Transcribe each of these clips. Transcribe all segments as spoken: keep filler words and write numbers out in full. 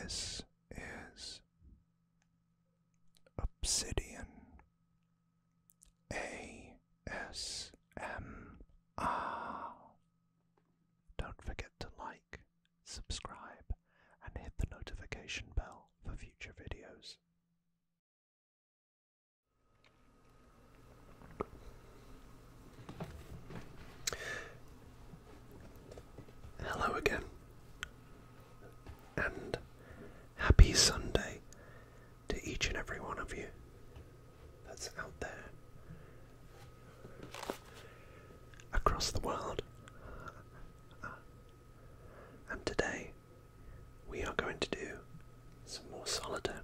This is Obsidian A S M R. Don't forget to like, subscribe, and hit the notification bell for future videos. Hello again, and happy Sunday to each and every one of you that's out there across the world. And today we are going to do some more solitaire,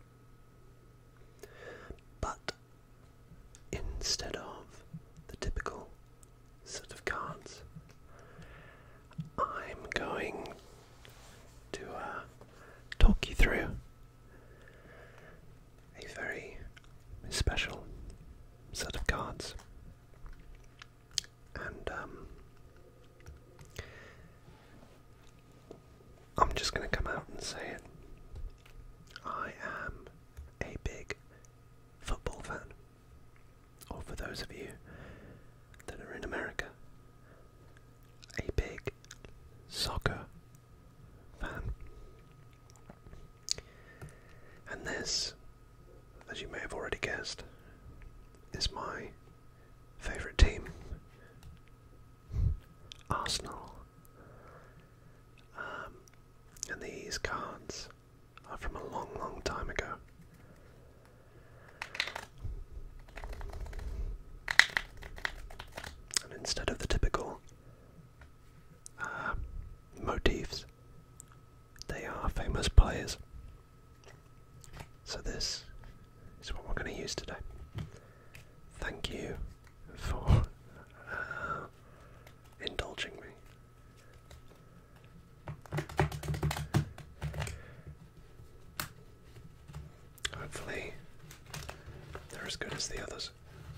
but instead of the typical set of cards, I'm going to uh, talk you through a very special set of cards. And um, I'm just going to come out and say it. I am a big football fan. Or for those of you that are in America, a big soccer fan. And this, as you may have already guessed, is my favourite team, Arsenal. Um, and these cards are from a long, long time ago. And instead of the typical uh, motifs, they are famous players. So this is what we're going to use today. Thank you for uh, indulging me. Hopefully they're as good as the others.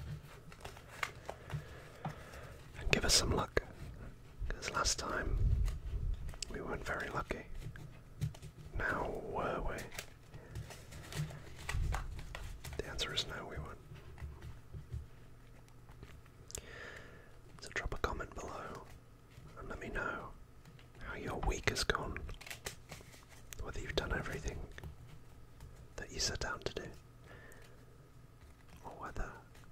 And give us some luck, because last time we weren't very lucky. Now were we? The answer is no, we weren't. So drop a comment below and let me know how your week has gone. Whether you've done everything that you set out to do, or whether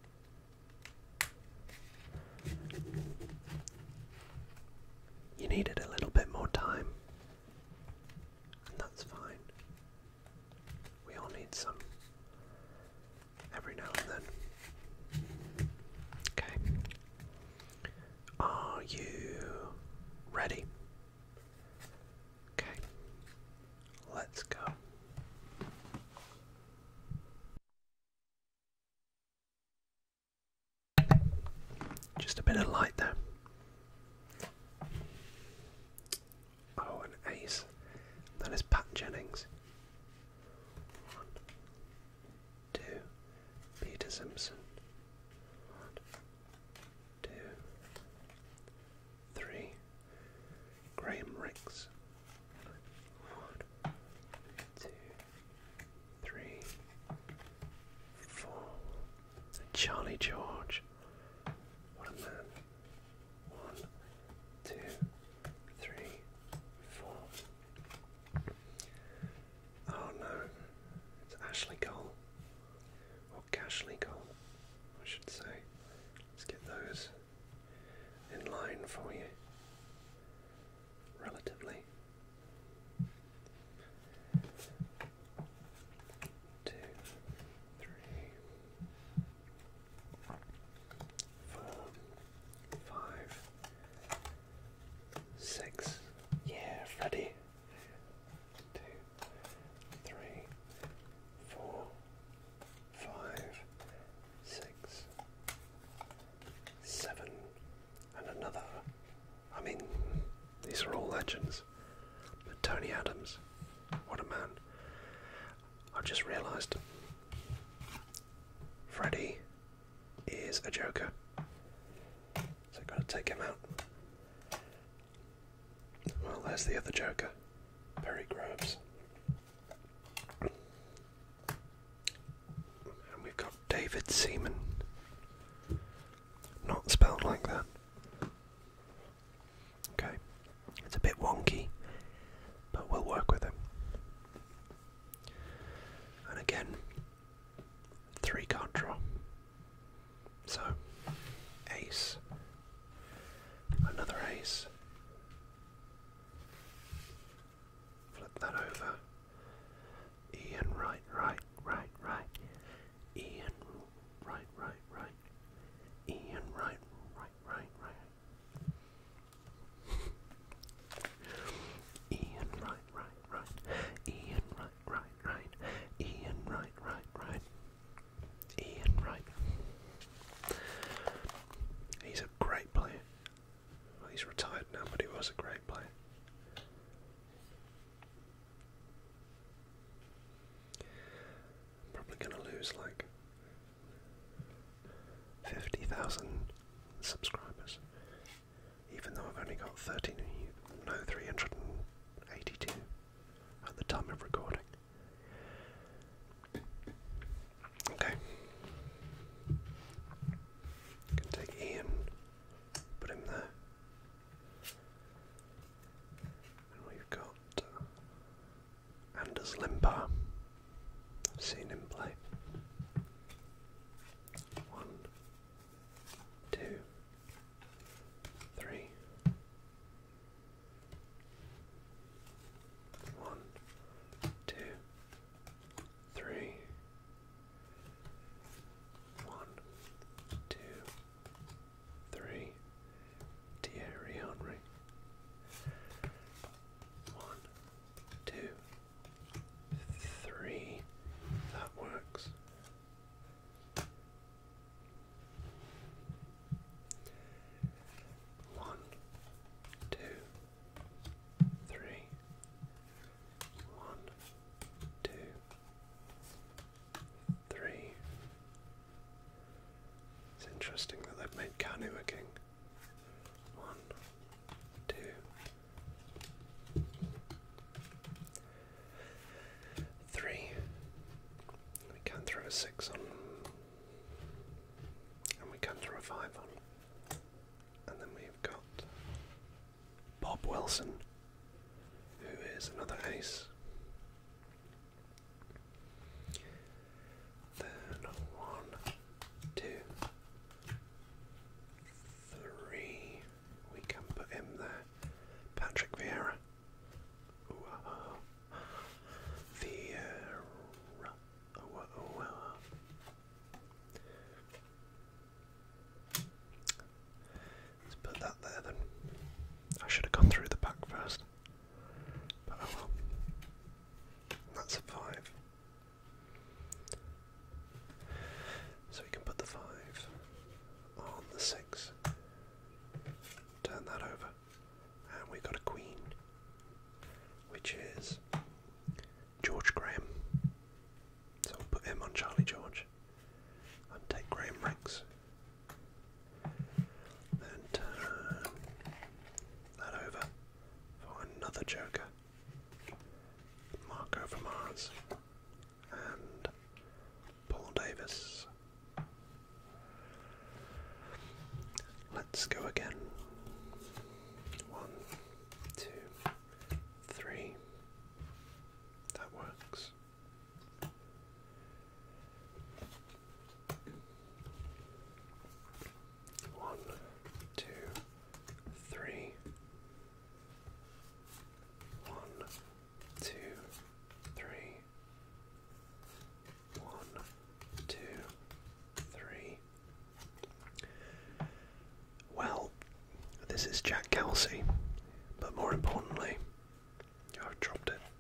you needed a little bit more time. And that's fine. We all need some every now and then. Okay. Are you ready? Okay. Let's go. Just a bit of light there. Oh, an ace. That is Pat Jennings. One, two, Peter Simpson. One, two, three, Graham Ricks. One, two, three, four, Charlie George. What a man. One, two, three, four. Oh no, it's Ashley Cole. Or Cashley Cole, I should say. Let's get those in line for you. Relatively. Two, three, four, five, six. Yeah, Freddie. Two, three, four, five, six, seven, and another. I mean, these are all legends. But Tony Adams, what a man. I've just realised Freddie is a joker. So I've got to take him out. Well, there's the other joker, Perry Groves. David Seaman. Not spelled like that. Okay. It's a bit wonky, but we'll work with it. And again, three card draw. So, ace. Another ace. Flip that over. Ian, right, right, right, right. Ian, right, right, right. Ian, right, right, right, right. Ian, right, right, right. Ian, right, right, right. Ian, right, right, right. Ian, right. He's a great player. Well, he's retired now, but he was a great player. Probably gonna lose like fifty thousand subscribers, even though I've only got thirteen, no, three hundred eighty-two at the time of recording. Okay. Can take Ian, put him there. And we've got uh, Anders Limpar. I've seen him play. One, two, three. One, two, three. One, two, three. Thierry Henry. One, two, three. That works. One, two, three. One, two, three. It's interesting that they've made Kanu a king. One, two. Three. We can throw a six on, and we can throw a five on, and then we've got Bob Wilson, who is another ace. Then one, two, three. We can put him there. Patrick Vieira. Ooh, uh, uh, Vieira. Oh, uh, oh, uh. Let's put that there then. I should have gone through the pack first. But oh well. That's a five. So we can put the five on the six. Turn that over. And we got a queen. Which is George Graham. So we'll put him on Charlie George. And take Graham Rex. Then turn that over for another joker. Marco from Mars. And Paul Davis. Let's go again. One, two, three. That works. One, two, three. One, two, three. One, two, three. Well, this is Jack Kelsey, but more importantly, I've dropped it.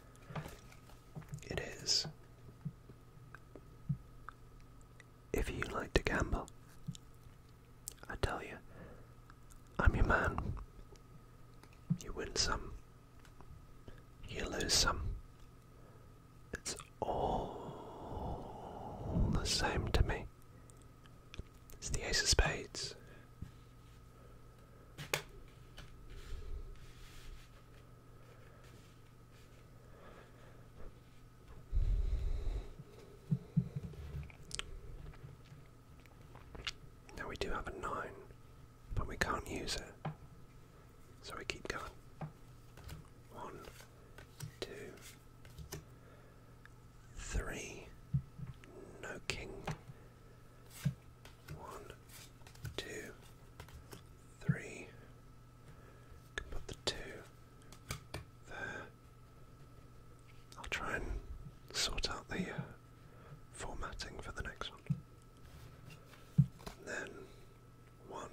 It is. If you like to gamble, I tell you, I'm your man. You win some, you lose some. It's all the same to me. It's the Ace of Spades. have a nine, but we can't use it. So we keep going. One, two, three. No king. One, two, three. Can put the two there. I'll try and sort out the uh, formatting for the next one. And then one,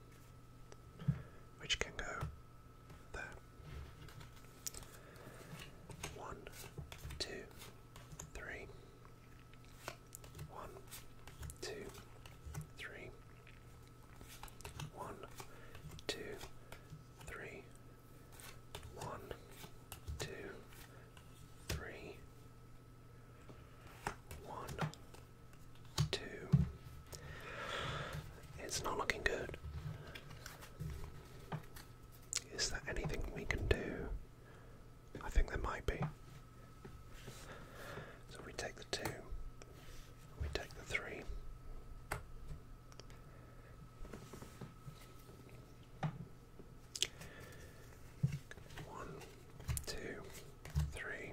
which can go there. One, two, three. One, two, three. One, two, three. One, two, three. One, two. It's not looking good. Is there anything we can do? I think there might be. So we take the two, we take the three. One, two, three.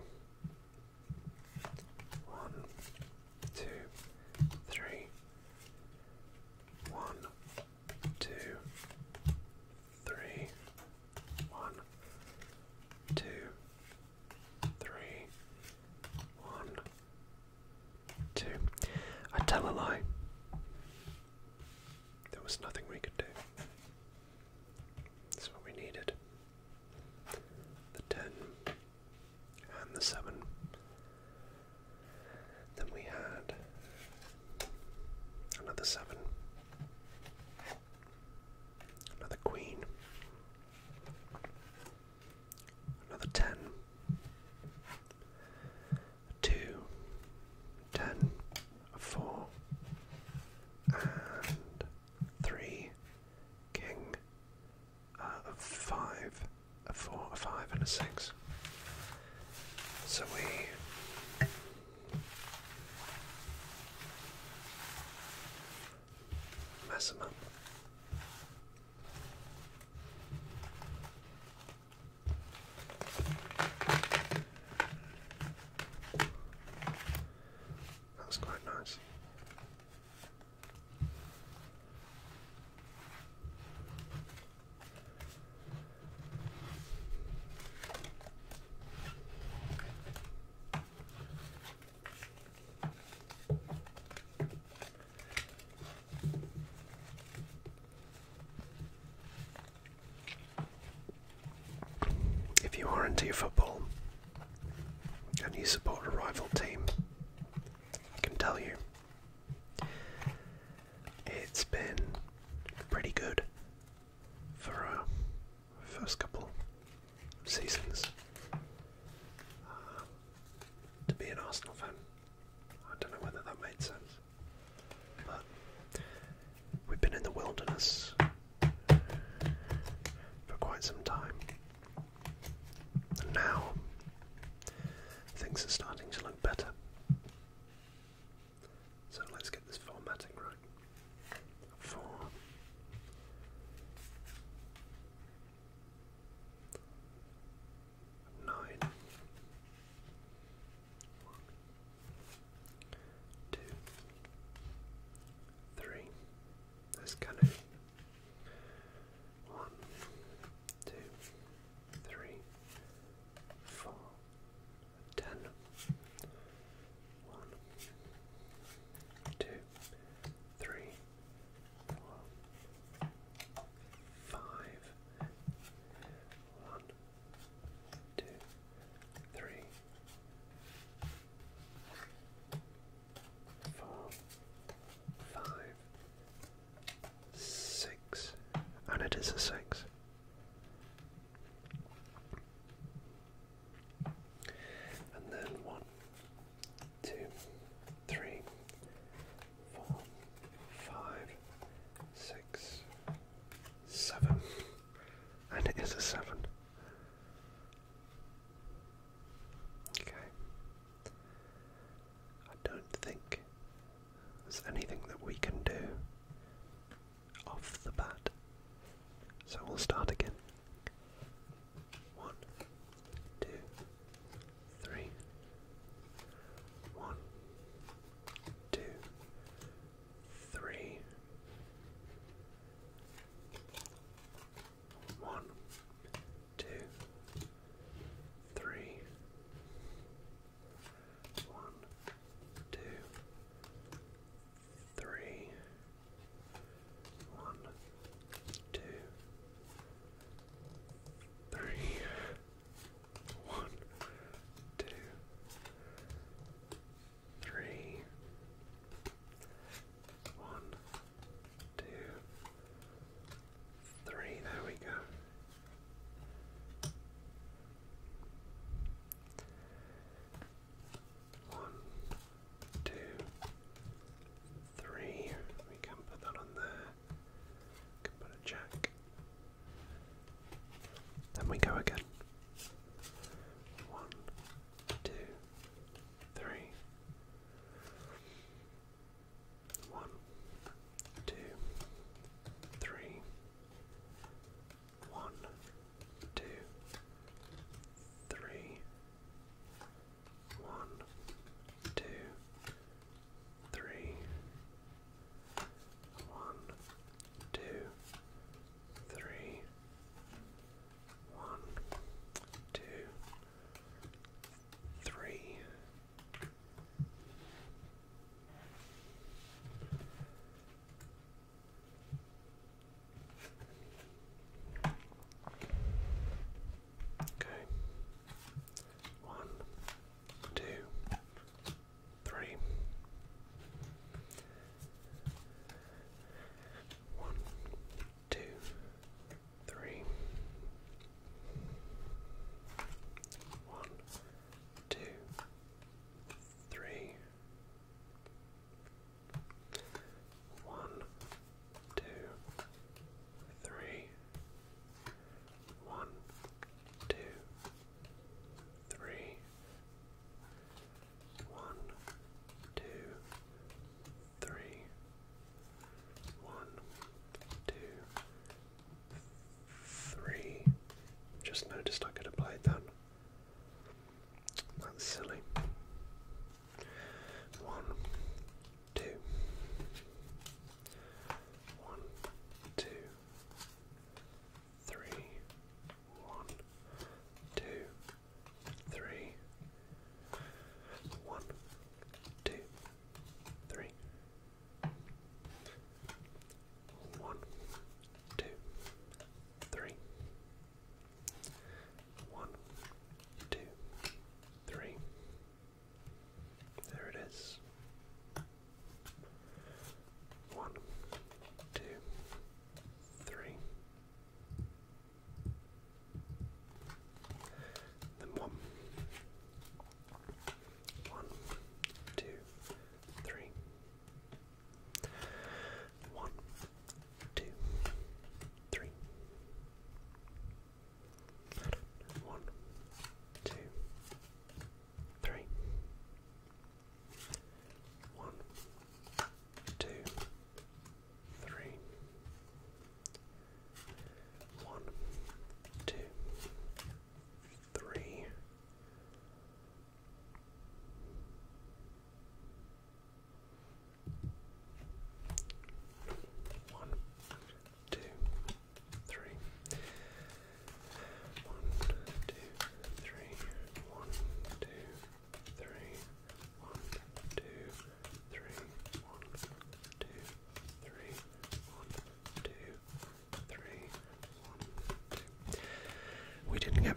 One, two, three. One, two, three. One, two, three. One, two. I tell a lie. There was nothing we could do. That's what we needed. The ten and the seven. Then we had another seven. Another queen. Another ten. A two. Ten. A four. And three. King. Uh, a five. A four. A five and a six. So we mess them up. That was quite nice. If you are into your football and you support a rival team, I can tell you it's been pretty good for our first couple of seasons uh, to be an Arsenal fan. I don't know whether that made sense, but we've been in the wilderness for quite some time. And now things are starting to look better. So let's get this formatting right. Four. Nine. One. Two. Three. There's Canu. One. Two. Three. Four. Ten. One. Two. Three. Four. Five. One. Two. Three. Four. Five. Six. And it is a six. And then one, two, three, four, five, six, seven. And it is a seven. Okay. I don't think there's anything that we can do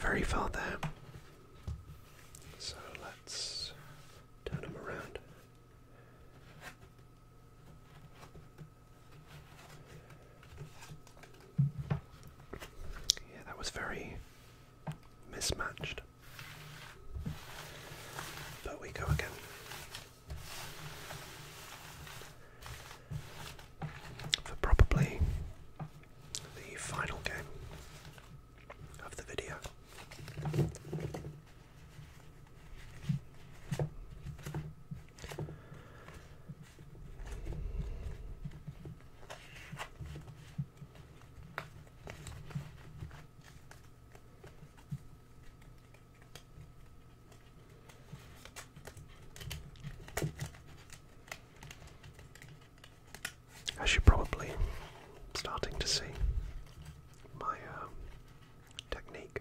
very far there. So let's turn them around. Yeah, that was very mismatched. But we go again. For probably the final game of the video. As you're probably starting to see, my um, technique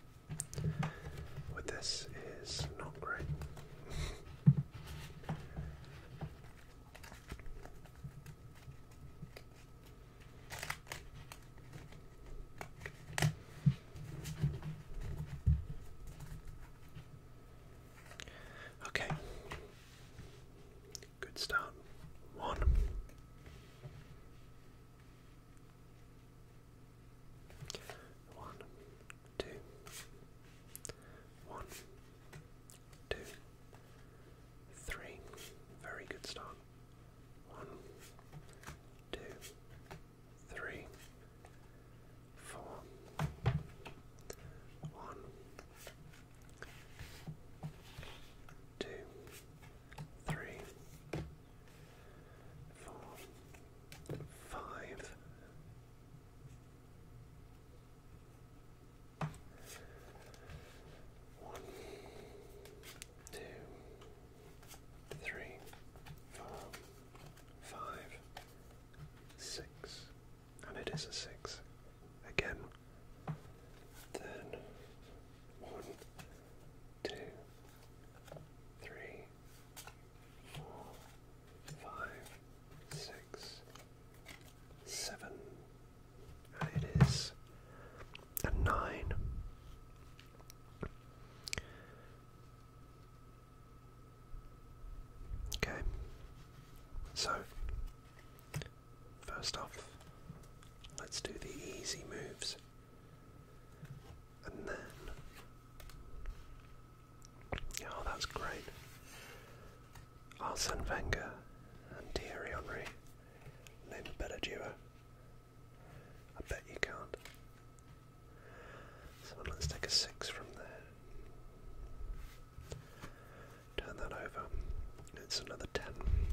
with this is not great. Okay, good start. One. One, two, one, two, three. Very good start. One, two, three, four. One, two, three, four, five. One, two, three, four, five, six, and it is a six again. Then one, two, three, four, five, six, seven, and it is a nine. Okay, so first off, let's do the easy moves, and then, oh, that's great. Arsene Wenger and Thierry Henry, name a better duo. I bet you can't. So let's take a six from there. Turn that over. It's another ten.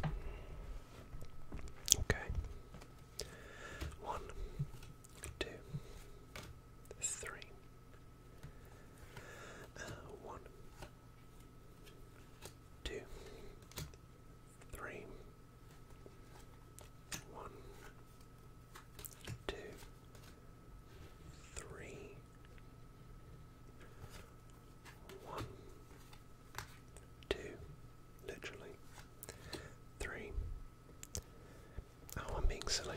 Okay. One, two, three. Uh, one, two, three. One, two, three. One, two, literally. Three. Oh, I'm being silly.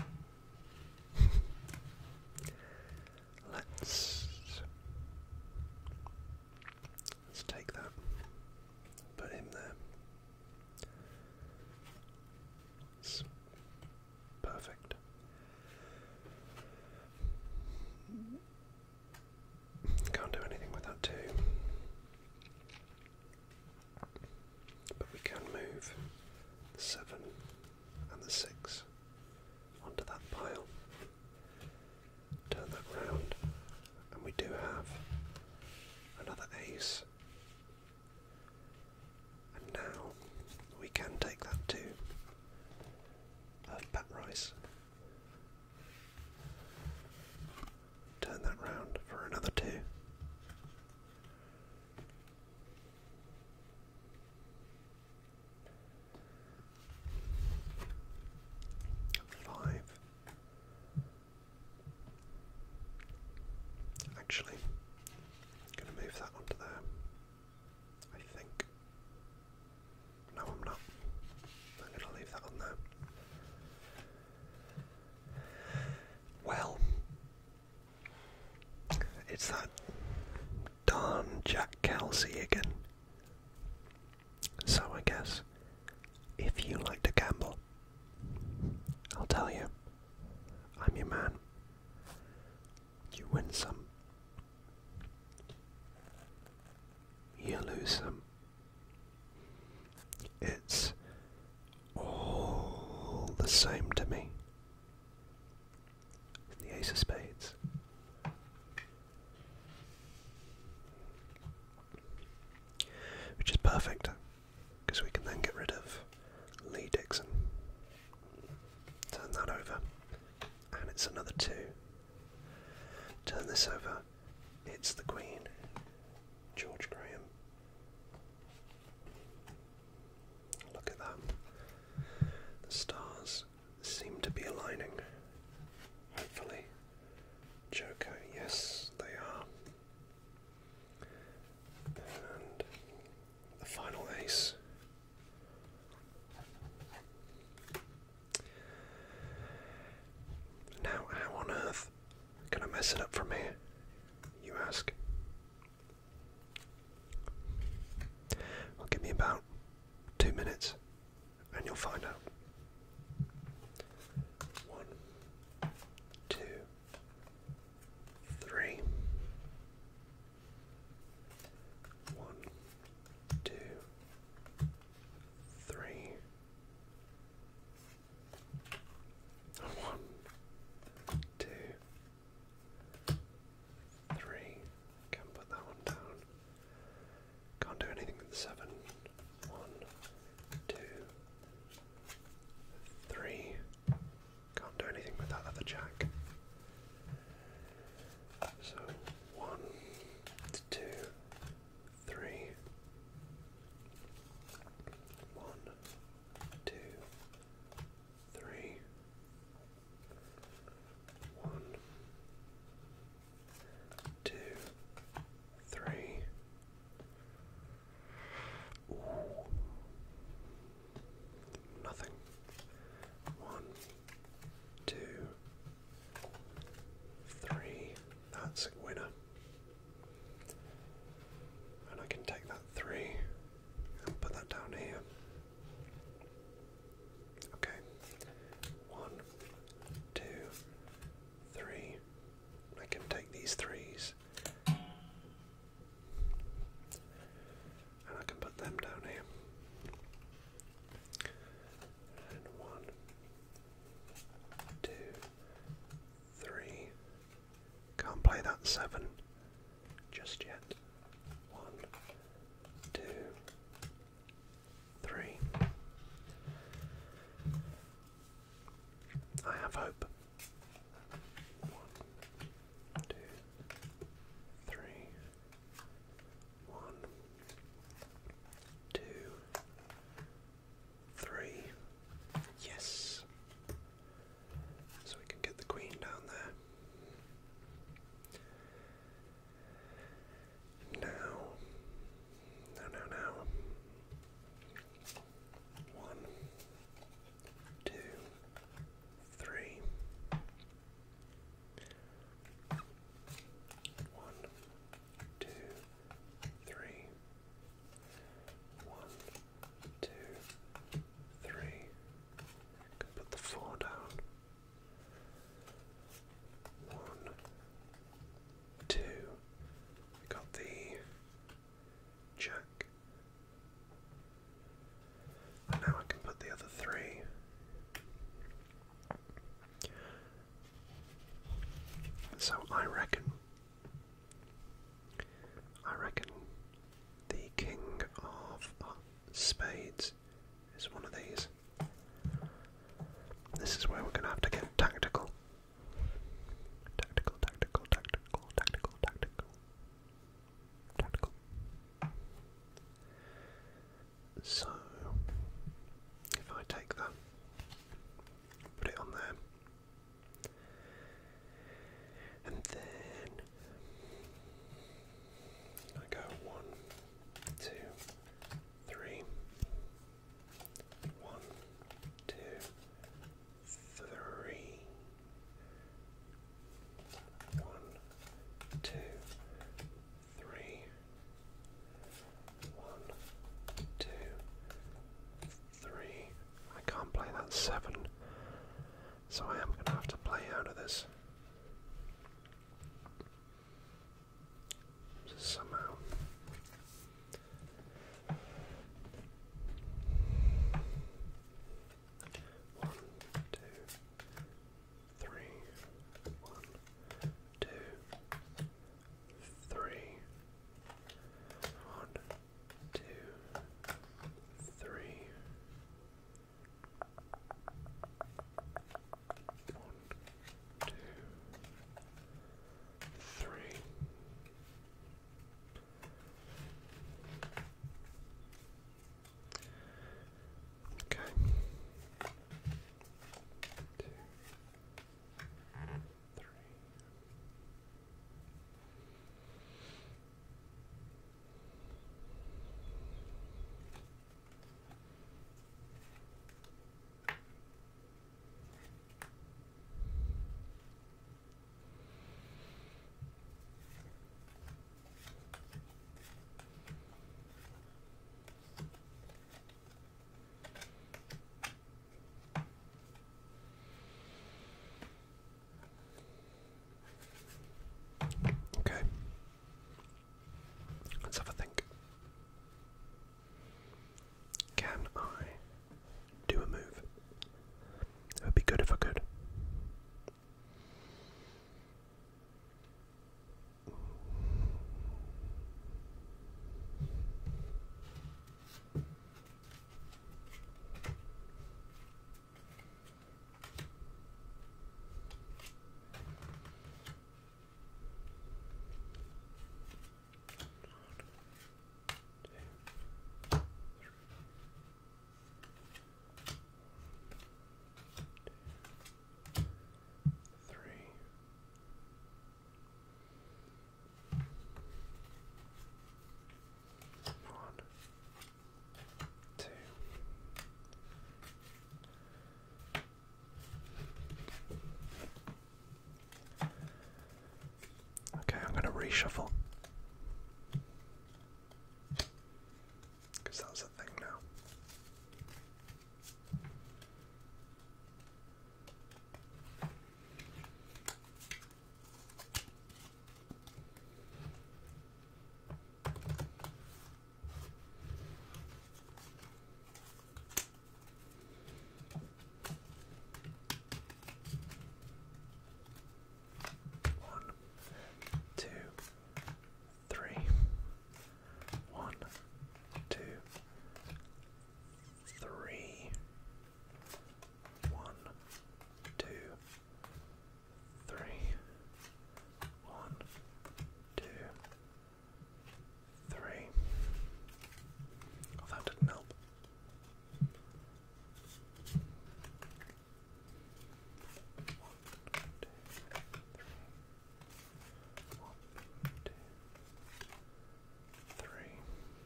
Let's let's take that. Put him there. It's perfect. Can't do anything with that too. But we can move the seven and the six onto that pile. Turn that round, and we do have another ace. And now we can take that two of Pat Rice. Turn that round for another two. Five. Actually, I'm going to move that onto there. I think. No, I'm not. I'm going to leave that on there. Well, it's that gone Jack Kelsey again. So I guess, if you like to gamble, I'll tell you, I'm your man. You win some, you lose some. It's all the same to me. The Ace of Spades. Which is perfect, because we can then get rid of Lee Dixon. Turn that over, and it's another two. Turn this over, it's the Queen, George Graham. Look at that. The stars seem to be aligning. Hopefully. Joker, yes, they are. And the final ace. Now, how on earth can I mess it up from here, you ask? Well, give me about two minutes and you'll find out. One, two, three. One, two, three. One, two, three. Can't put that one down. Can't do anything with the seven. One, two, three. Can't do anything with that other jack. So one, two, three. One, two, three. One, two, three. Ooh. Nothing. One, two, three. That's a winner. And I can take that three and put that down here. Okay. One, two, three. I can take these threes and I can put them down here. And one, two, three. Can't play that seven just yet. One, two, three. I have hope. One, two, three. One, two, three. Yes. So we can get the Queen down there. Now, now, now, now. One, two, three. One, two, three. One, two, three. Can put the four down. One, two. We got the jack. And now I can put the other three. So I reckon, I reckon the King of uh, Spades is one of these. This is where we're going to have to get tactical. Tactical, tactical, tactical, tactical, tactical. Tactical. So, if I take that, put it on there, and then I go one, two, three. One, two, three. One, two, three. reshuffle. Because that's a thing now. One, two, three. One, two, three. One, two, three. One, two, three. Oh, that didn't help. Three.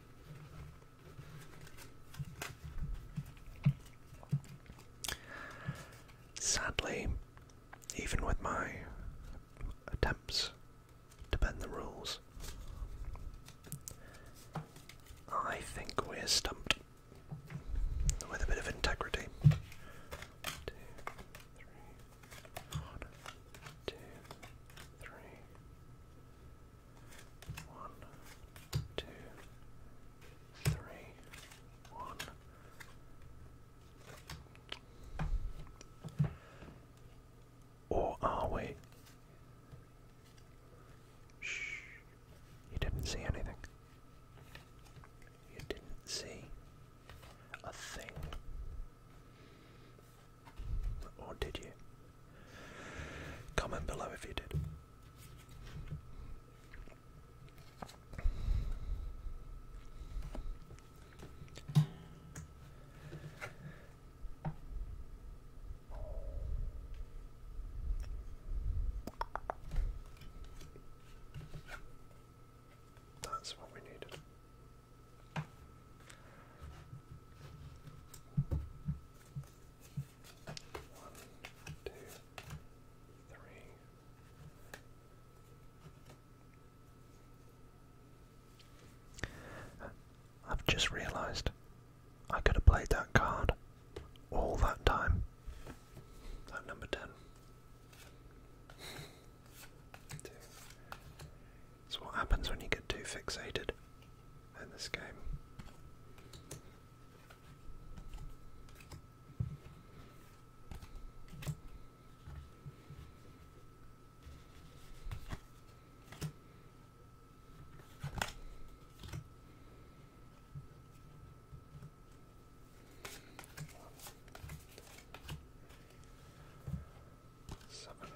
Sadly, even with my attempts to bend the rules, I think we're stumped with a bit of integrity. Two, three. One, two, three. One, two, three. One. Or are we? Shh. You didn't see anything. You didn't see a thing. Or did you? Comment below if you did. That's what we needed. One, two, three. I've just realised I could have played that card all that time. That number ten. Two. It's what happens when you get too fixated in this game. Seven.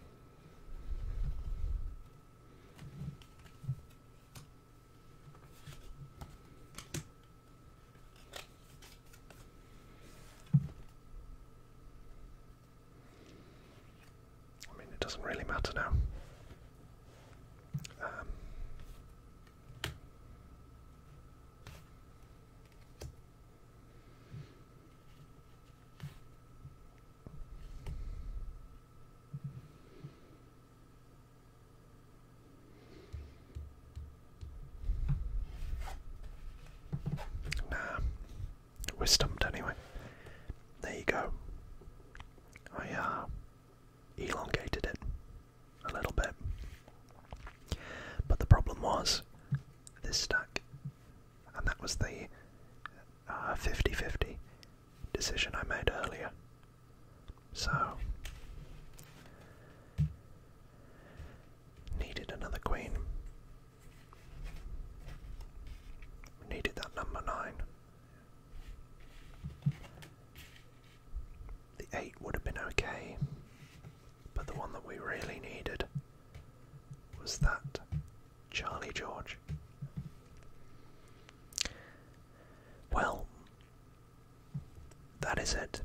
I mean, it doesn't really matter now. Um, nah, we're stumped anyway. There you go. I uh, elongated it a little bit. But the problem was this stack, and that was the fifty fifty decision I made earlier. So, needed another queen. Needed that number nine. The eight would have been okay, but the one that we really needed was that Charlie George. Well, that is it